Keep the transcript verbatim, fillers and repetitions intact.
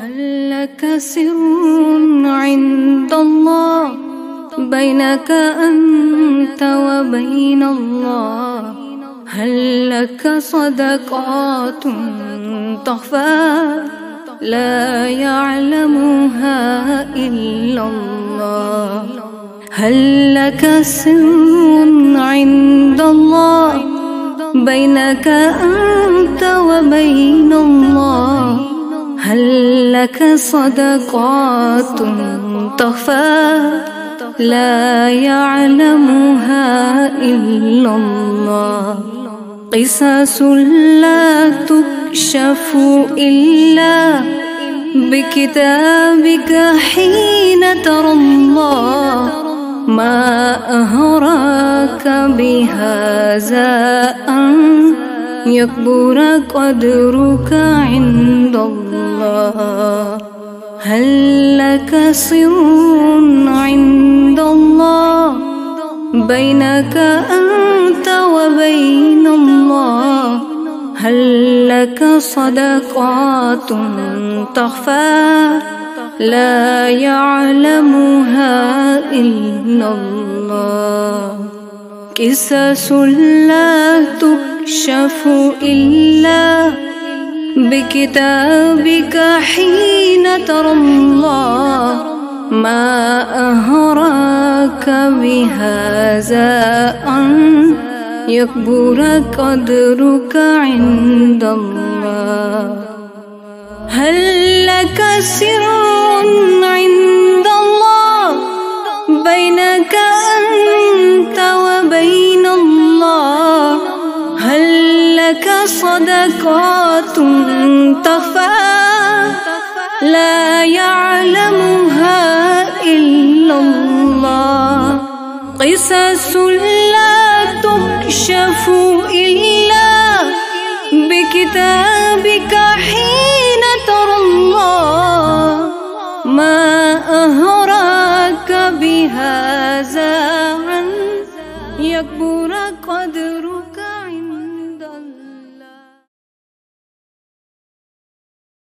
هل لك سر عند الله بينك أنت وبين الله؟ هل لك صدقات تخفى لا يعلمها إلا الله؟ هل لك سر عند الله بينك أنت وبين الله؟ هل لك صدقات تخفى لا يعلمها إلا الله؟ قصص لا تكشف إلا بكتابك حين ترى الله. ما أهراك بهذا أن يكبر قدرك عند الله؟ هل لك سر عند الله بينك أنت وبين الله؟ هل لك صدقات تخفى لا يعلمها إلا الله؟ قصص لا تكشف إلا بكتابك حين ترى الله. ما أهراك بهذا أن يكبر قدرك عند الله؟ هل لك سر عند الله بينك أنت وبين الله؟ هل لك صدقات تخفى لا يعلمها إلا الله؟ قصص لا تكشف إلا بكتابك حين ترى الله. ما أهراك بهذا أن يكبر قدرك